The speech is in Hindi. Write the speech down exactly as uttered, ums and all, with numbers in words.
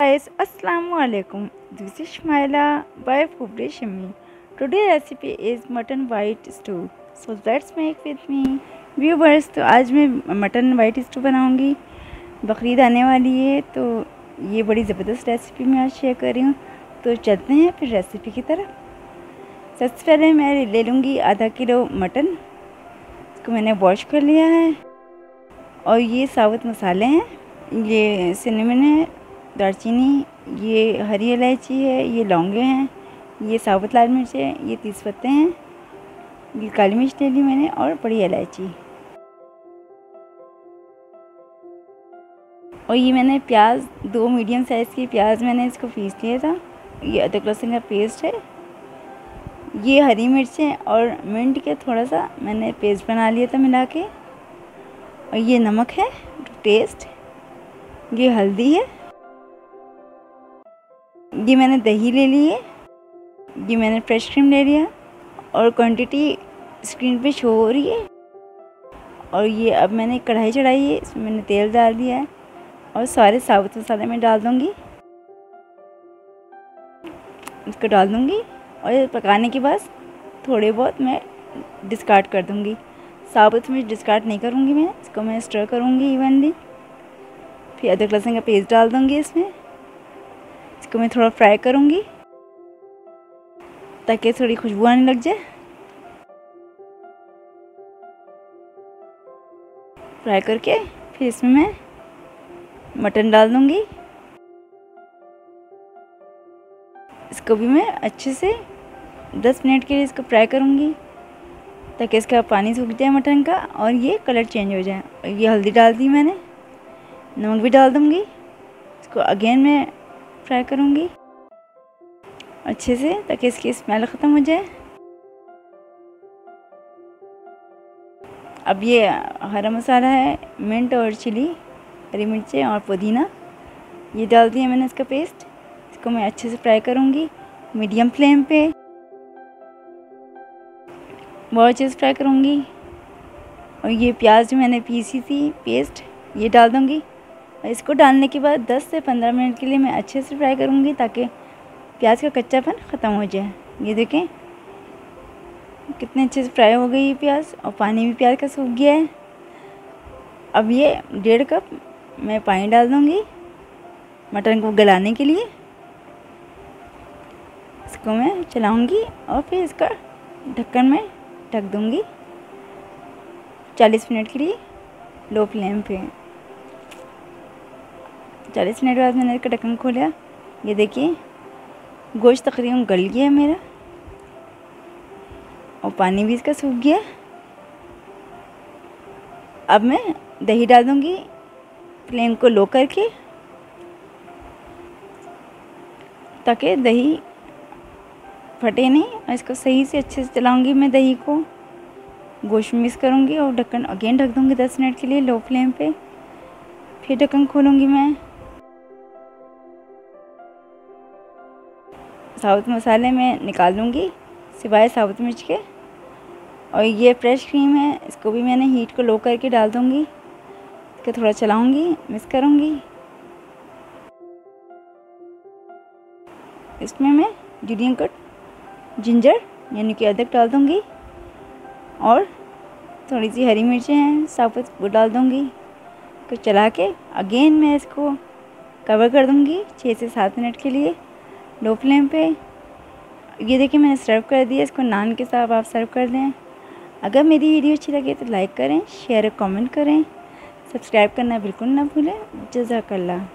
Guys, Assalamu alaikum. This is Shmaila by Fubri Shimmi. Today's recipe is mutton white stew. So let's make with me. Viewers, तो आज मैं मटन वाइट स्टू बनाऊंगी। बकरीद आने वाली है तो ये बड़ी ज़बरदस्त रेसिपी मैं आज शेयर कर रही हूँ। तो चलते हैं फिर रेसिपी की तरफ। सबसे पहले मैं ले लूँगी आधा किलो मटन। इसको मैंने वॉश कर लिया है। और ये साबुत मसाले हैं, ये सिनेमन है, दालचीनी, ये हरी इलायची है, ये लौंगे हैं, ये साबुत लाल मिर्च है, ये तीस पत्ते हैं, ये काली मिर्च ले ली मैंने और बड़ी इलायची। और ये मैंने प्याज, दो मीडियम साइज़ की प्याज मैंने इसको पीस लिया था। ये अदरक लहसुन का पेस्ट है, ये हरी मिर्च है और मिंट के थोड़ा सा मैंने पेस्ट बना लिया था मिला के। और ये नमक है टेस्ट, ये हल्दी है, ये मैंने दही ले ली है, ये मैंने फ्रेश क्रीम ले लिया और क्वांटिटी स्क्रीन पे शो हो रही है। और ये अब मैंने कढ़ाई चढ़ाई है, इसमें मैंने तेल डाल दिया है और सारे साबुत मसाले मैं डाल दूँगी। इसको डाल दूँगी और ये पकाने के बाद थोड़े बहुत मैं डिस्कार्ड कर दूँगी। साबुत में डिस्कार्ड नहीं करूँगी मैं, इसको मैं स्टर करूँगी इवनली। फिर अदरक लहसुन का पेस्ट डाल दूँगी इसमें। इसको मैं थोड़ा फ्राई करूँगी ताकि थोड़ी खुशबू आने लग जाए। फ्राई करके फिर इसमें मैं मटन डाल दूँगी। इसको भी मैं अच्छे से दस मिनट के लिए इसको फ्राई करूँगी ताकि इसका पानी सूख जाए मटन का और ये कलर चेंज हो जाए। और ये हल्दी डाल दी मैंने, नमक भी डाल दूँगी। इसको अगेन मैं फ्राई करूँगी अच्छे से ताकि इसकी स्मेल ख़त्म हो जाए। अब ये हरा मसाला है, मिंट और चिली, हरी मिर्चें और पुदीना, ये डाल दिया मैंने इसका पेस्ट। इसको मैं अच्छे से फ्राई करूँगी मीडियम फ्लेम पे, बहुत अच्छे से फ्राई करूँगी। और ये प्याज जो मैंने पीसी थी पेस्ट, ये डाल दूँगी। और इसको डालने के बाद दस से पंद्रह मिनट के लिए मैं अच्छे से फ्राई करूँगी ताकि प्याज का कच्चापन ख़त्म हो जाए। ये देखें कितने अच्छे से फ्राई हो गई ये प्याज और पानी भी प्याज का सूख गया है। अब ये डेढ़ कप मैं पानी डाल दूँगी मटन को गलाने के लिए। इसको मैं चलाऊँगी और फिर इसका ढक्कन में ढक दूँगी चालीस मिनट के लिए लो फ्लेम पे। चालीस मिनट बाद मैंने इसका ढक्कन खोला। ये देखिए गोश्त तकरीबन गल गया है मेरा और पानी भी इसका सूख गया। अब मैं दही डाल दूँगी फ्लेम को लो करके ताकि दही फटे नहीं। और इसको सही से अच्छे से चलाऊँगी मैं दही को, गोश्त मिक्स करूँगी और ढक्कन अगेन ढक दूँगी दस मिनट के लिए लो फ्लेम पे। फिर ढक्कन खोलूँगी मैं। साबुत मसाले में निकाल दूँगी सिवाय साबुत मिर्च के। और ये फ्रेश क्रीम है, इसको भी मैंने हीट को लो करके डाल दूँगी। इसको थोड़ा चलाऊँगी, मिक्स करूँगी। इसमें मैं जुलियन कट जिंजर यानी कि अदरक डाल दूँगी और थोड़ी सी हरी मिर्चें हैं साबुत, वो डाल दूँगी। तो चला के अगेन मैं इसको कवर कर दूँगी छः से सात मिनट के लिए लो फ्लेम पे। ये देखिए मैंने सर्व कर दिया। इसको नान के साथ आप सर्व कर दें। अगर मेरी वीडियो अच्छी लगे तो लाइक करें, शेयर और कमेंट करें, सब्सक्राइब करना बिल्कुल ना भूलें। जज़ाकल्लाह।